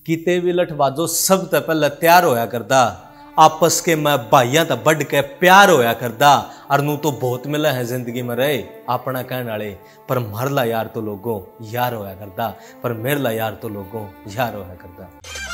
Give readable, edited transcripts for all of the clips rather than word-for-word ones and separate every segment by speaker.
Speaker 1: किते भी लठबाजो सब तो पहले तैयार होया करदा, आपस के मैं भाइयां तो बढ़ के प्यार होया करदा। और नू तो बहुत मिला है जिंदगी में रहे अपना कहने वाले, पर मरला यार तो लोगों यार होया करदा, पर मेरला यार तो लोगों यार होया करदा।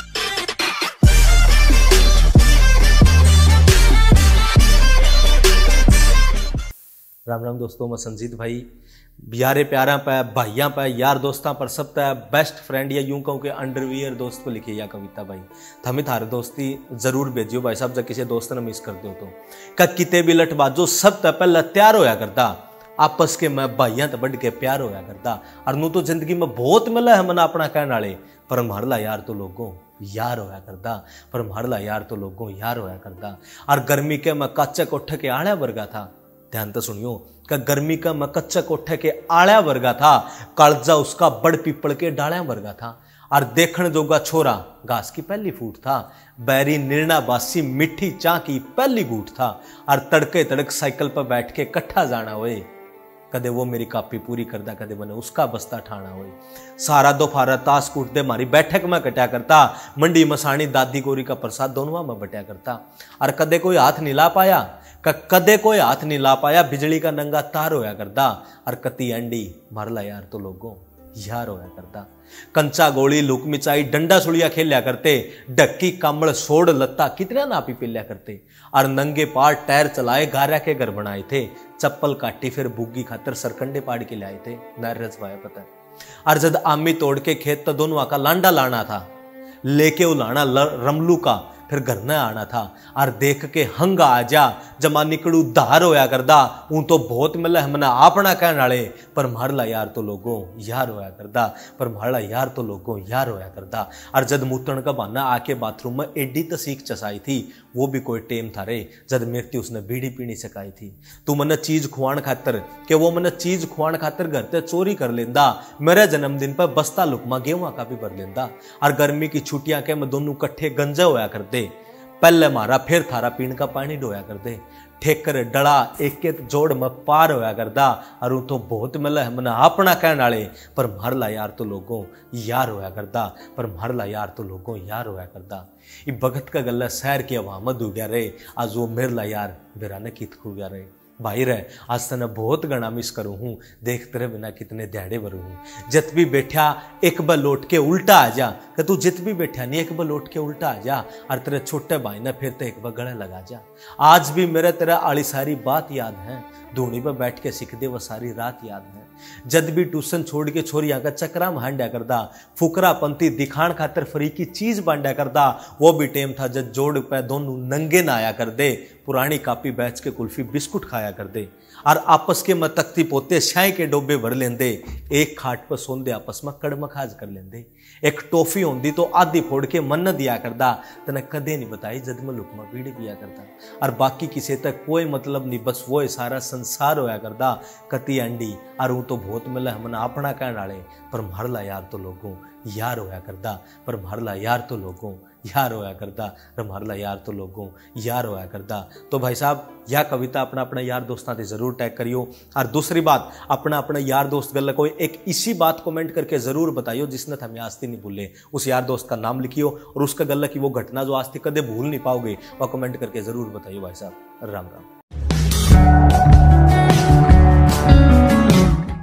Speaker 1: राम राम दोस्तों, मैं संजीत भाई यारे प्यारा पे भाइयां पे यार दोस्तां पर सब पे बेस्ट फ्रेंड या यूं कहूँ कि अंडरवियर दोस्त को लिखी या कविता भाई थमे थारे दोस्ती जरूर भेजियो भाई साहब। जब किसी दोस्त ने मिस कर दो तो का किते भी लठबाजो सब तो पहले तैयार होया करता, आपस के मैं भाइयां तो बढ़ के प्यार होया करता। और नू तो जिंदगी में बहुत मिला है मना अपना कहने वाले, पर मारला यार तो लोगों यार होया करता, पर मारला यार तो लोगों यार होया करता। और गर्मी के मैं कच्चे कोठे के आड़ा वर्गा था, ध्यान तो सुनियो का गर्मी का मैं कच्चा कोठे के आड़ा वर्गा था, कालजा उसका बड़ पीपल के डाल्या वर्गा था। और देखण जोगा छोरा घास की पहली फूट था, बैरी निर्णा बासी मिठी चाह की पहली गूठ था। और तड़के तड़क साइकिल पर बैठ के कट्ठा जाना होए, कदे वो मेरी कापी पूरी करदा, कदे मैंने उसका बस्ता ठाना होए। सारा दोपहर ताश कूटते मारी बैठक में कट्या करता, मंडी मसाणी दादी गोरी का प्रसाद दोनों में बट्या करता। और कदे कोई हाथ नहीं ला पाया, कदे कोई हाथ नहीं ला पाया, बिजली का नंगा तार होया करदा। और कती अंडी मारला यार तो लोगों यार होया करदा। कंचा गोली लुक मिचाई डंडा सुलिया खेलिया करते, डक्की कामड़ सोड़ लत्ता कितना नापी पिल्या करते। और नंगे पार टायर चलाए गारा के घर बनाए थे, चप्पल काटी फिर बुग्गी खातर सरकंडे पाड़ के लाए थे, नर रजवाया पता। और जद आमी तोड़ के खेत तो दोनों का लांडा लाना था, लेके वो लाना रमलू का फिर घर न आना था। और देख के हंग आ जा जमा निकड़ू धार होया करदा, ऊं तो बहुत मिला है मना अपना कहने वाले, पर मारला यार तो लोगों यार होया करदा, पर मारला यार तो लोगों यार होया करदा। और जद मूतन का बहाना आके बाथरूम में एडी तसीक चसाई थी, वो भी कोई टेम था रे जद मेरती उसने बीड़ी पीनी सिखाई थी। तू मने चीज खुआण खातर के वो मने चीज खुआण खातर घर ते चोरी कर लेंदा, मेरे जन्मदिन पर बस्ता लुकमा गेहूं का भी भर लेंदा। और गर्मी की छुट्टियां के मैं दोनों कट्ठे गंजा होया करते, पहले मारा फिर थारा पीण का पानी ढोया कर दे, ठेकर डड़ा एक एक जोड़ में पार होया करदा। और तो बहुत मिला है मना अपना कहने वाले, पर मारला यार तो लोगों यार होया करदा, पर मारला यार तो लोगों यार होया करदा। ये भगत का गला शहर की हवा में डूबया रहे, आज वो मेरला यार बेरा ने कित खूबिया रहे। भाई रहे आज तने बहुत गणा मिस करूँ हूँ, देख तेरे बिना कितने ध्याड़े भरू हूँ। जित भी बैठा एक बार लौट के उल्टा आ जा, कि तू जित भी बैठा नहीं एक बार लौट के उल्टा आ जा। और तेरे छोटे भाई ने फिर तो एक बार गले लगा जा। आज भी मेरे तेरा आली सारी बात याद है, धूनी पर बैठ के सीख दे वो सारी रात याद है। जद भी ट्यूशन छोड़ के छोरियां का चक्रा में हांड्या करदा, फुकरा पंथी दिखाण खातर फ्री की चीज बांड्या करदा। वो भी टेम था जब जोड़ पे दोनों नंगे ना आया कर दे, पुरानी कापी बेच के कुल्फी बिस्कुट खाया कर दे। और आपस के में तख्ती पोते शाय के डोबे भर लेंदे, एक खाट पर सोंदे आपस में कड़मखाज कर लेंदे। एक टॉफी होंदी तो आधी फोड़ के मन दिया करदा, तने कदे नहीं बताई जद में लुकमा बीड़ी पिया करता। और बाकी किसी तक कोई मतलब नहीं, बस वो सारा संसार होया करदा कती अंडी। और वो तो बहुत मिला है मना अपना कहने वाले, पर मारला यार तो लोगों यार होया करदा, पर मारला यार तो लोगों यार होया करदा, पर मारला यार तो लोगों यार होया करदा। तो भाई साहब यह कविता अपना अपना यार दोस्तां ते जरूर टैग करियो। और दूसरी बात, अपना अपना यार दोस्त गल कोई एक इसी बात कमेंट करके जरूर बताइयो जिसने हमें आस्ती नहीं भूले। उस यार दोस्त का नाम लिखियो और उसका गल की वो घटना जो आस्ती कदे भूल नहीं पाओगे, वह कमेंट करके जरूर बताइयो भाई साहब। राम राम।